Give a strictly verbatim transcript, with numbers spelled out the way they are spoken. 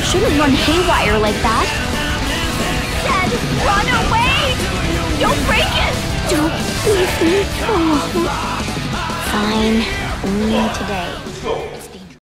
shouldn't run haywire like that. Dad, run away! Don't break it! Don't leave me. Oh. Fine. Only today.